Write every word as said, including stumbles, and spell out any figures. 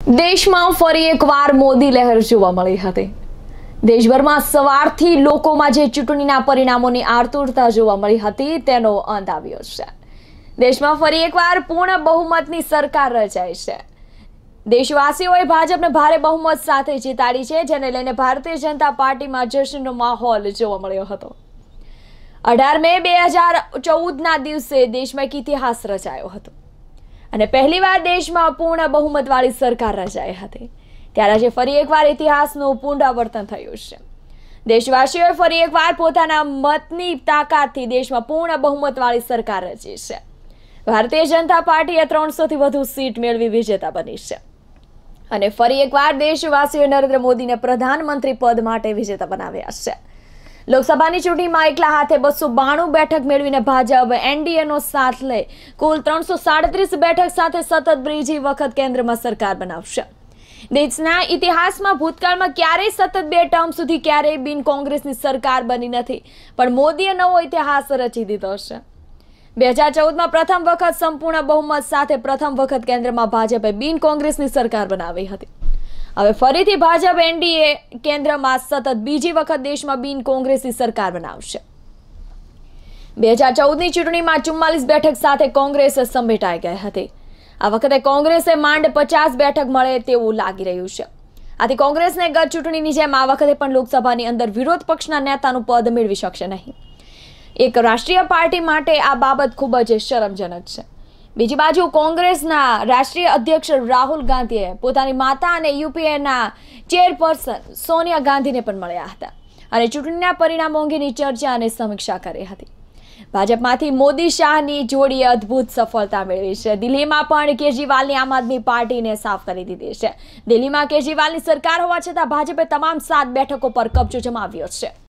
દેશમાં ફરી એકવાર મોદી લહેર જોવા મળી હતી। દેશભરમાં સવારથી લોકોમાં જે ચૂંટણીના પરિણામોની આતુરતા જોવા મળી હતી તેનો અંત આવ્યો છે। દેશમાં ફરી એકવાર પૂર્ણ બહુમતની સરકાર રચાઈ છે। દેશવાસીઓએ ભાજપને ભારે બહુમત સાથે જીતાડી છે, જેને લઈને ભારતીય જનતા પાર્ટીમાં જશ્નનો માહોલ જોવા મળ્યો હતો। અઢાર મે બે હજાર ચૌદના દિવસે દેશમાં એક ઇતિહાસ રચાયો હતો અને પહેલીવાર દેશમાં પૂર્ણ બહુમતવાળી સરકાર રચાઈ હતી। ત્યારે આજે ફરી એકવાર ઇતિહાસનું પુનરાવર્તન થયું છે। દેશવાસીઓએ ફરી એકવાર પોતાના મતની તાકાતથી દેશમાં પૂર્ણ બહુમતવાળી સરકાર રચી છે। ભારતીય જનતા પાર્ટીએ ત્રણસો થી વધુ સીટ મેળવી વિજેતા બની છે અને ફરી એકવાર દેશવાસીઓએ નરેન્દ્ર મોદીને પ્રધાનમંત્રી પદ માટે વિજેતા બનાવ્યા છે। લોકસભાની ચૂંટણીમાં એકલા હાથે બસો બાણું બેઠક મેળવીને ભાજપ એનડીએનો સાથ લઈ કુલ ત્રણસો સાડત્રીસ બેઠક સાથે સતત બીજી વખત કેન્દ્રમાં સરકાર બનાવશે। દેશના ઇતિહાસમાં ભૂતકાળમાં ક્યારેય સતત બે ટર્મ સુધી ક્યારેય બિન કોંગ્રેસની સરકાર બની નથી, પણ મોદીએ નવો ઇતિહાસ રચી દીધો છે। બે હજાર ચૌદમાં પ્રથમ વખત સંપૂર્ણ બહુમત સાથે પ્રથમ વખત કેન્દ્રમાં ભાજપે બિન કોંગ્રેસની સરકાર બનાવી હતી। હવે ફરીથી ભાજપ એનડીએ કેન્દ્રમાં સતત બીજી વખત દેશમાં બિન કોંગ્રેસી સરકાર બનાવશે। બે હજાર ચૌદની ચૂંટણીમાં ચુમ્માલીસ બેઠક સાથે કોંગ્રેસ સમેટાઈ ગઈ હતી। આ વખતે કોંગ્રેસે માંડ પચાસ બેઠક મળે તેવું લાગી રહ્યું છે। આથી કોંગ્રેસને ગત ચૂંટણીની જેમ આ વખતે પણ લોકસભાની અંદર વિરોધ પક્ષના નેતાનું પદ મેળવી શકશે નહીં। એક રાષ્ટ્રીય પાર્ટી માટે આ બાબત ખૂબ જ શરમજનક છે। બીજી બાજુ કોંગ્રેસના રાષ્ટ્રીય અધ્યક્ષ રાહુલ ગાંધીએ પોતાની માતા અને યુપીએના ચેરપર્સન સોનિયા ગાંધીને પણ મળ્યા હતા અને ચૂંટણીના પરિણામો અંગેની ચર્ચા અને સમીક્ષા કરી હતી। ભાજપમાંથી મોદી શાહની જોડીએ અદ્ભુત સફળતા મેળવી છે। દિલ્હીમાં પણ કેજરીવાલની આમ આદમી પાર્ટીને સાફ કરી દીધી છે। દિલ્હીમાં કેજરીવાલની સરકાર હોવા છતાં ભાજપે તમામ સાત બેઠકો પર કબજો જમાવ્યો છે।